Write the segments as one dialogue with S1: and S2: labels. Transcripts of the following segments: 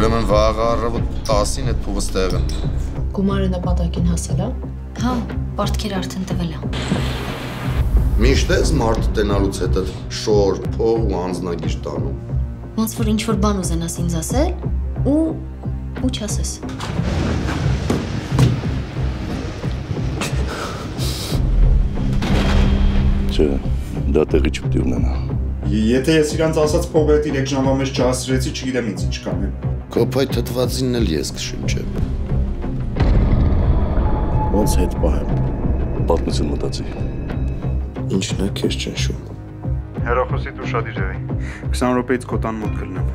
S1: Ուրեմն վաղ առավոտ 10-ին այդ փողը ստեղ են։
S2: Գումարը նպատակին հասել է։
S3: Հա, պարտքերը արդեն տվել է։
S1: Միշտ ես մարդը տենալուց հետո շոր, փող ու անձնագիր տանում։
S3: Ոնց որ ինչ-որ բան ուզենաս ինձ ասել ու չասես։
S4: Չէ, դա տեղի չպետք է ունենա։
S5: Եթե ես իրանց ասած փողը 3 ժամվա մեջ չհասրեցի, չգիտեմ ինձ ինչ կանեմ։
S1: Քո փայ թթվածինն էլ ես կշնչեմ։
S4: Ոնց հետ պահեմ։ Պատմություն մտածի։
S1: Ինչն է քեզ ճնշում։
S5: Հեռախոսիդ ուշադիր եղի։ 20 րոպեից քո տան մոտ կլինեմ։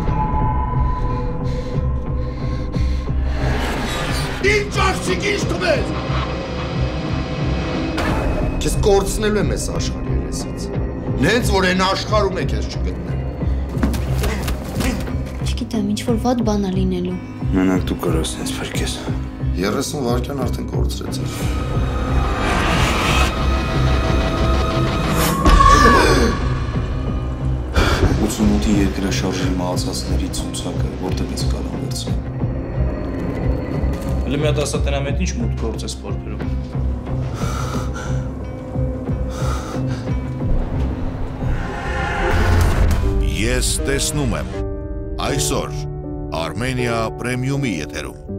S1: Ինչ աղջիկ ինչ թվեց։ Քեզ կորցնելու եմ այս աշխարհի երեսից։ Նենց որ այն աշխարհում է քեզ չգտնեմ։
S3: Չգիտեմ, ինչ-որ վատ բան է լինելու։
S5: Մենակ դու կարաս ինձ փրկես։
S1: 30 վայրկյան արդեն կորցրեցի։
S6: 88-ի երկրաշարժի մահացածների ցուցակը որտեղ ես կարող վերցնել։
S7: Հələ մի հատ ասա տնամ հետ ինչ մուտք գործես սպորտերում։
S8: Ես տեսնում եմ այսօր Armenia Premium-ի եթերում։